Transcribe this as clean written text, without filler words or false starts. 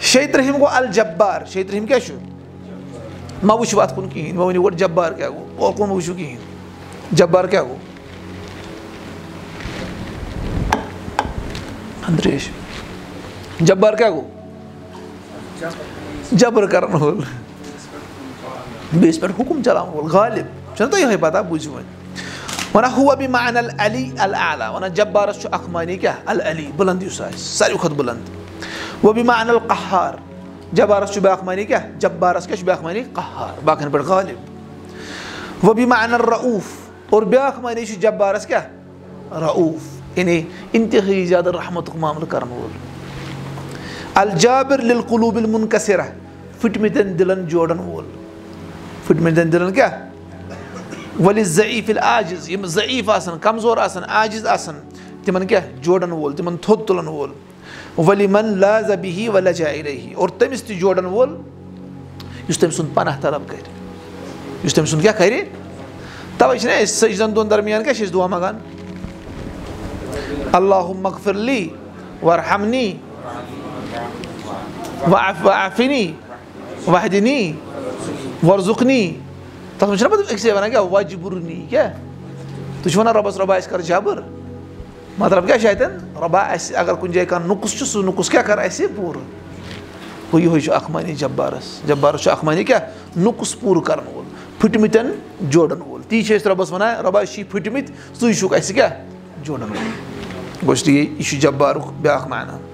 शैत रहीम गो अल जब्बार। शैत रहीम क्या मा वो अत कुन कहें वो वो जब्बार क्या गो और कौन वो कहें जब्बार क्या गो अंद्रेश जब्बार क्या गो जबर करन वोल बेस पे हुकुम चलान वोल गालिब चलो तो यही पता बुझो वना हुआ बिमाअनल अली अल आला वना जब्बारस अख मानी क्या अल अली बुलंद युस सारी खुद बुलंद वो बिमाअनल क़हार जब्बारस अख मानी क्या जब्बारस क्या अख मानी क़हार बाकन पर गालिब वो बिमाअनल रऊफ और ब्याख मानी जब्बारस क्या रऊफ इन्हें इंतहाई ज़्यादा रहमत मामला करन वोल अल जाबिर लिल क़ुलूबिल मुनकसिरा फुटमितन दिलन जोड़न वोल फुटमितन दिलन क्या वली ज़ईफ़िल आजिज़ यम ज़ईफ़ आसन कमज़ोर आसन आजिज़ आसन तिमन क्या जोड़न वोल तिमन थोद तुलन वोल वली मन लाज़ बिही व लजा इलैहि और तमिस ति जोड़न वोल युस तम सुन पनाह तलब कर युस तम सुन क्या करे तब इसने सजदन दोन दरमियान क्या शेष दुआ मगान अल्लाहुम्मा अग़फ़िरली वरहमनी वआफ़िनी वहदिनी वरज़ुक़नी तब मुझे मतलब एक से बना क्या वाजिबुरनी क्या तुझ वना रबस रबा इस कर जाबर मतलब क्या शायदन रबा ऐसे अगर कुछ जाए का नुक्स चुस नुक्स क्या कर ऐसे पूर कोई हो जो अखमानी जब्बारस अखमानी क्या नुक्स पूर करन वोल फुटमितन जोड़न वोल तीस रबस वना रबा शी फुटमित सुई शुक ऐसे क्या जोड़न वोल गोश्ती इशु जब्बार ब्याख माना